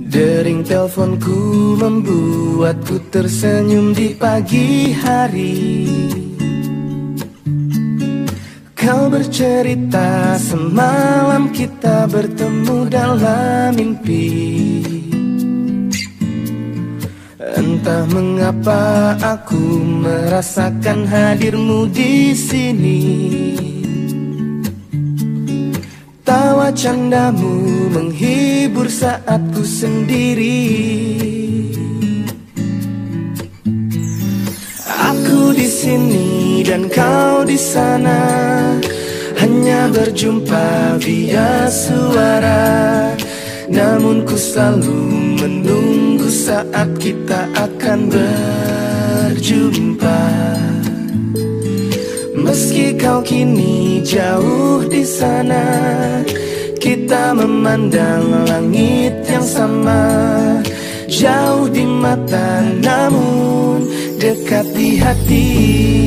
Dering teleponku membuatku tersenyum di pagi hari. Kau bercerita semalam kita bertemu dalam mimpi. Entah mengapa aku merasakan hadirmu di sini. Tawa candamu menghibur saat ku sendiri. Aku di sini dan kau di sana, hanya berjumpa via suara. Namun ku selalu menunggu saat kita akan berjumpa. Meski kau kini jauh di sana, kita memandang langit yang sama. Jauh di mata namun dekat di hati.